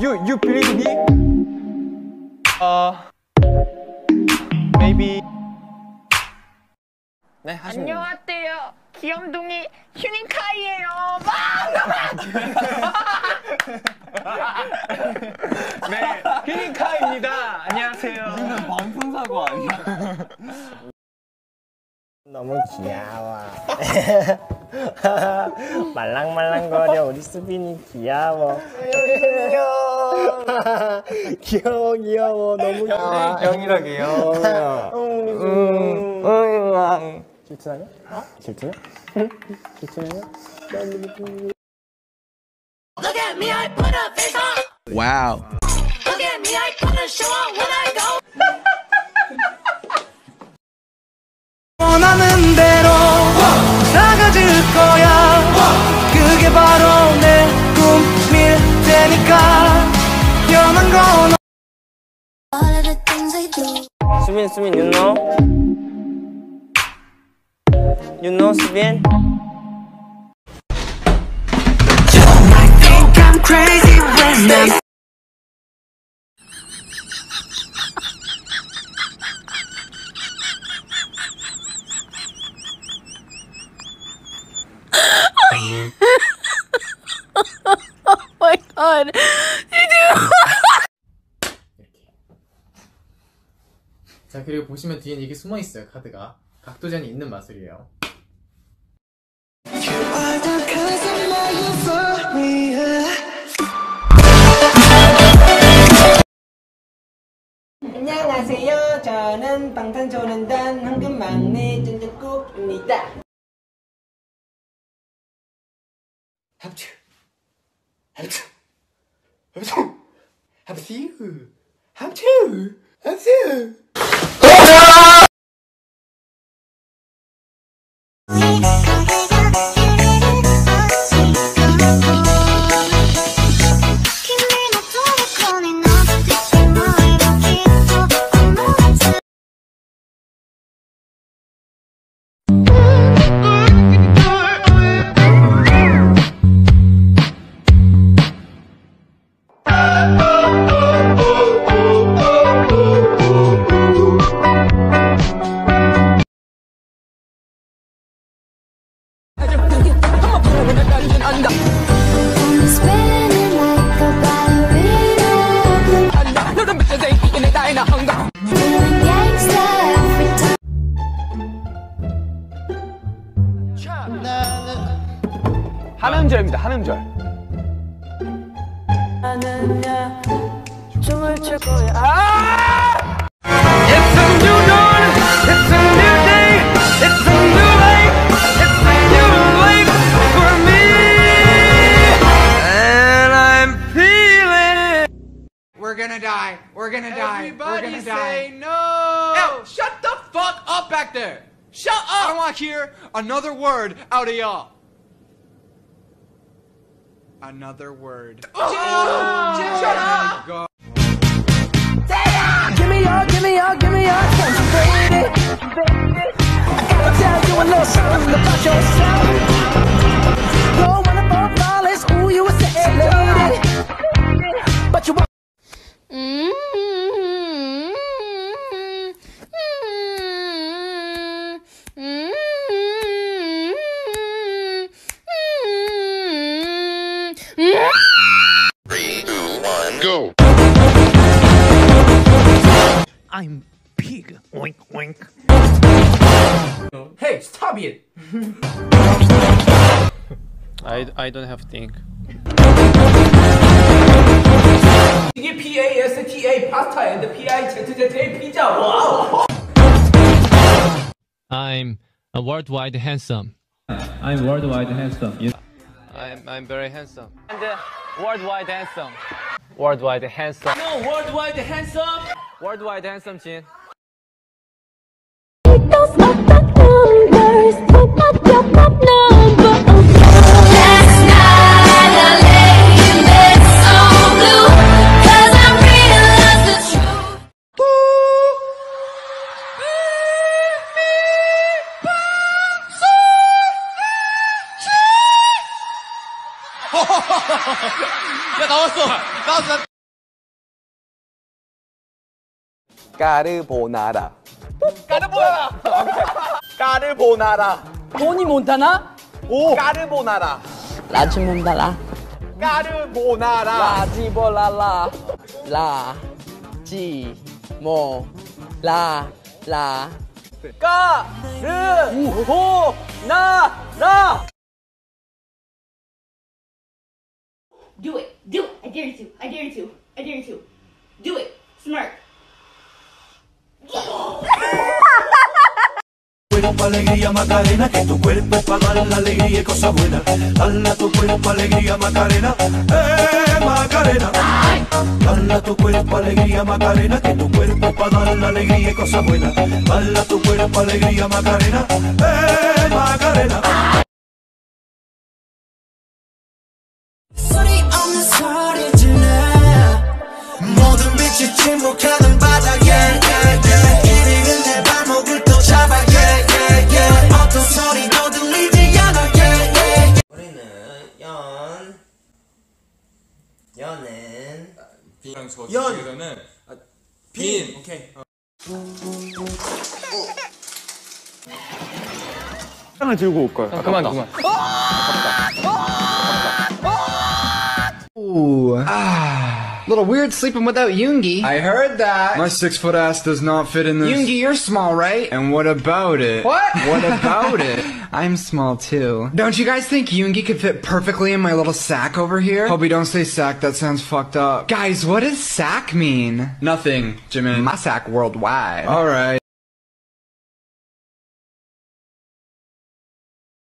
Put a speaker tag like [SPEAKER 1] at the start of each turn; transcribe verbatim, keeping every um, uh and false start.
[SPEAKER 1] You you believe me? Uh, maybe. 네, 하시면.
[SPEAKER 2] 안녕하세요. 귀염둥이 휴닝카이예요.
[SPEAKER 1] 네, 휴닝카입니다. 안녕하세요.
[SPEAKER 3] 이거는 방송사고 아니야?
[SPEAKER 4] 너무 귀여워. 말랑말랑거려. 우리 수빈이 귀여워. 귀여워 귀여워. 너무 귀여워.
[SPEAKER 1] 영이라 귀여워.
[SPEAKER 4] 응, 응. 질투나냐? 어? 질투냐? 질투나냐?
[SPEAKER 5] Look at me, I put a face on.
[SPEAKER 6] Wow.
[SPEAKER 5] Look at me, I put a show on when I go.
[SPEAKER 7] 원하는 대로 나가질 거야. 그게 바로 내 꿈일 테니까 변한 건
[SPEAKER 5] All of the things I do.
[SPEAKER 4] 수빈 수빈 you know? You know 수빈?
[SPEAKER 7] I think I'm crazy when I'm
[SPEAKER 2] Oh my god.
[SPEAKER 3] 자, 그리고 보시면 뒤에는 이게 숨어 있어요. 카드가 각도전이 있는 마술이에요.
[SPEAKER 4] 안녕하세요. 저는 방탄소년단 황금막내 쫀득국입니다. 합주 합주 합주 합주 합주 합주
[SPEAKER 1] 한음절입니다. 한음절.
[SPEAKER 7] 나는야 춤을 출 거야. 아!
[SPEAKER 1] It's a new dawn. It's a new day. It's a new life. It's a new life for me. And I'm feeling it.
[SPEAKER 6] We're gonna die. We're gonna die.
[SPEAKER 3] Everybody
[SPEAKER 6] We're gonna
[SPEAKER 3] say
[SPEAKER 6] die.
[SPEAKER 3] no!
[SPEAKER 6] Ew, shut the fuck up back there! Shut up! I don't want to hear another word out of y'all. Another word. Oh, shut up! God.
[SPEAKER 7] Give me your, give me your, give me your attention, baby. Gotta tell you a little something about yourself. You're wonderful, flawless, ooh, you a sexy lady. But you want.
[SPEAKER 8] Three, two, one, go.
[SPEAKER 7] I'm big. Oink, oink.
[SPEAKER 3] Hey, stop it!
[SPEAKER 1] I I don't have to think.
[SPEAKER 7] 이게 B A S T A 파스타 and P I Z Z A 피자. 와우.
[SPEAKER 9] I'm a worldwide handsome. I'm worldwide handsome. You
[SPEAKER 1] I'm I'm very handsome. And uh, worldwide handsome. Worldwide handsome.
[SPEAKER 7] No, worldwide handsome.
[SPEAKER 1] Worldwide handsome 진.
[SPEAKER 5] Those are the numbers, but not your pop number. Last night I lay in bed so blue, 'cause I realized the truth.
[SPEAKER 6] 야, 나왔어! 나왔어!
[SPEAKER 10] 까르보나라. 까르보나라. 까르보나라.
[SPEAKER 7] 토니 몬타나?
[SPEAKER 10] 오. 까르보나라.
[SPEAKER 7] 라지 몬다라.
[SPEAKER 10] 까르보나라.
[SPEAKER 7] 라지볼라라. 라. 지. 모. 라. 라. 까르보나라.
[SPEAKER 5] Do it. Do it. I dare you to. I dare you to. I dare you to. Do it. Smirk.
[SPEAKER 11] Cuerpo, alegría, Macarena, que tu cuerpo es para dar la alegría y cosas buenas. Dale a tu cuerpo, alegría, Macarena, eh, Macarena. Dale a tu cuerpo, alegría, Macarena, que tu cuerpo es para dar la alegría y cosas buenas. Dale a tu cuerpo, alegría, Macarena, eh, Macarena.
[SPEAKER 7] 소리 없는 소리 질러 모든 빛이 침묵하는 바닥에 yeah, yeah, yeah. 이리는 내 발목을 또 잡아 yeah, yeah, yeah. 어떤 소리도 들리지 않아 yeah, yeah, yeah.
[SPEAKER 10] 우리는 연 연은
[SPEAKER 6] B랑 저
[SPEAKER 10] 연.
[SPEAKER 6] 중에서는 아, 빈. 오케이. 어.
[SPEAKER 12] 하나 들고 올 거야.
[SPEAKER 6] 아, 그만 그만.
[SPEAKER 13] Ooh. Ah. Little weird sleeping without Yoongi. I heard that.
[SPEAKER 14] My six foot ass does not fit in this.
[SPEAKER 13] Yoongi, you're small, right?
[SPEAKER 14] And what about it?
[SPEAKER 13] What? What about it?
[SPEAKER 14] I'm small too. Don't you guys think Yoongi could fit perfectly in my little sack over here? Hobie, don't say sack, that sounds fucked up. Guys, what does sack mean? Nothing, Jimin.
[SPEAKER 13] My sack worldwide.
[SPEAKER 14] Alright.